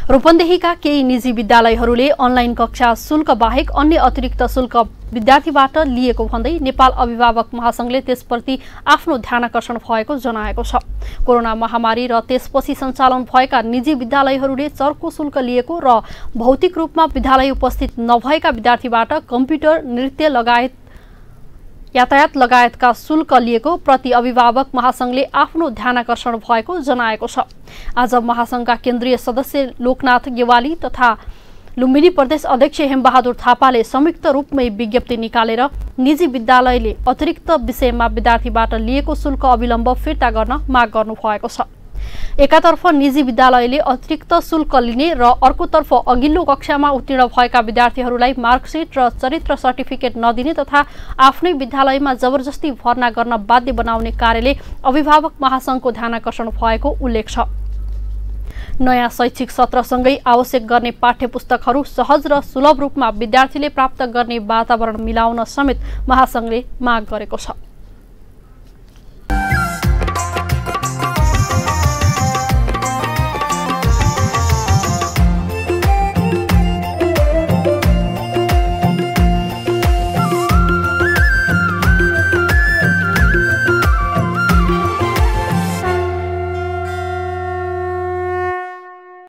रूपन्देहीका केही निजी विद्यालयहरूले अनलाइन कक्षा शुल्क बाहेक अन्य अतिरिक्त शुल्क विद्यार्थीबाट लिएको भन्दै नेपाल अभिभावक महासंघले त्यसप्रति आफ्नो ध्यानाकर्षण भएको जनाएको छ। कोरोना महामारी र त्यसपछि सञ्चालन भएका निजी विद्यालयहरूले चर्को शुल्क लिएको र भौतिक रूपमा विद्यालय उपस्थित नभएका विद्यार्थीबाट कम्प्युटर, नृत्य लगायत यातायात लगायतका शुल्क लिएको प्रति अभिभावक महासंघले आफ्नो ध्यानाकर्षण भएको जनाएको छ। आज महासंघका केन्द्रीय सदस्य लोकनाथ गेवाली तथा लुम्बिनी प्रदेश अध्यक्ष हेमबहादुर थापाले संयुक्त रूपमै विज्ञप्ति निकालेर निजी विद्यालयले अतिरिक्त विषयमा विद्यार्थीबाट लिएको शुल्क अविलम्ब फिर्ता गर्न माग गर्नुभएको छ। एकातर्फ निजी विद्यालयले अतिरिक्त शुल्क लिने र अर्कोतर्फ अघिल्लो कक्षामा उत्तीर्ण भएका विद्यार्थीहरूलाई मार्कसिट र चरित्र सर्टिफिकेट नदिने तथा आफ्नै विद्यालयमा जबरजस्ती भर्ना गर्न बाध्य बनाउने कार्यले अभिभावक महासंघको ध्यानाकर्षण भएको उल्लेख छ। नयाँ शैक्षिक सत्रसँगै आवश्यक गर्ने पाठ्यपुस्तकहरू सहज र सुलभ रूपमा विद्यार्थीले प्राप्त गर्ने वातावरण मिलाउन समेत महासंघले माग गरेको छ।